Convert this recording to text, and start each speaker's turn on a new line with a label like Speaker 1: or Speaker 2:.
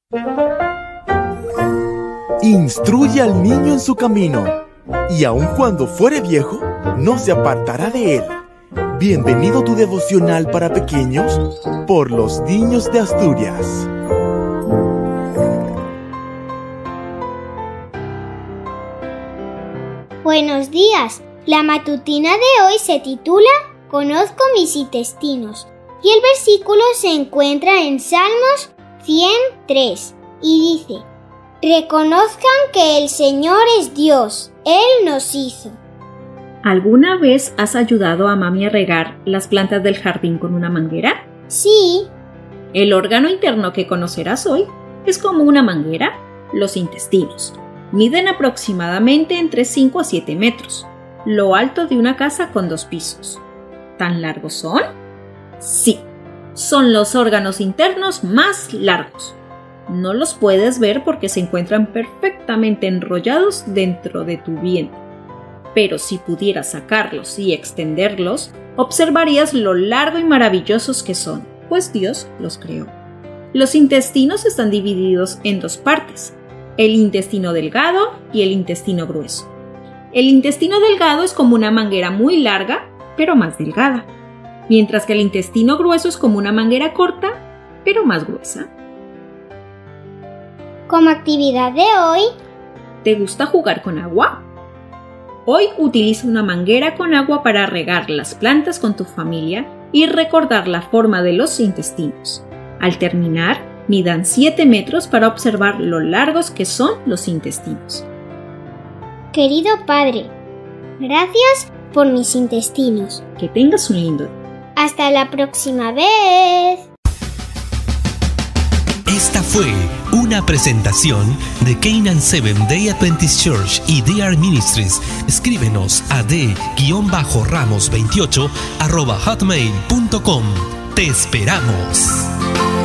Speaker 1: Instruye al niño en su camino, y aun cuando fuere viejo, no se apartará de él. Bienvenido a tu devocional para pequeños por los niños de Asturias.
Speaker 2: Buenos días. La matutina de hoy se titula Conozco mis intestinos y el versículo se encuentra en Salmos 103 y dice: Reconozcan que el Señor es Dios, Él nos hizo.
Speaker 3: ¿Alguna vez has ayudado a mami a regar las plantas del jardín con una manguera?
Speaker 2: Sí.
Speaker 3: El órgano interno que conocerás hoy es como una manguera, los intestinos. Miden aproximadamente entre 5 a 7 metros, lo alto de una casa con 2 pisos. ¿Tan largos son? Sí, son los órganos internos más largos. No los puedes ver porque se encuentran perfectamente enrollados dentro de tu vientre. Pero si pudieras sacarlos y extenderlos, observarías lo largo y maravillosos que son, pues Dios los creó. Los intestinos están divididos en 2 partes: el intestino delgado y el intestino grueso. El intestino delgado es como una manguera muy larga, pero más delgada, mientras que el intestino grueso es como una manguera corta, pero más gruesa.
Speaker 2: Como actividad de hoy,
Speaker 3: ¿te gusta jugar con agua? Hoy utiliza una manguera con agua para regar las plantas con tu familia y recordar la forma de los intestinos. Al terminar, midan 7 metros para observar lo largos que son los intestinos.
Speaker 2: Querido Padre, gracias por mis intestinos.
Speaker 3: Que tengas un lindo día.
Speaker 2: Hasta la próxima vez.
Speaker 4: Esta fue una presentación de Canaan Seventh Day Adventist Church y DR Ministries. Escríbenos a d-ramos28@hotmail.com. Te esperamos.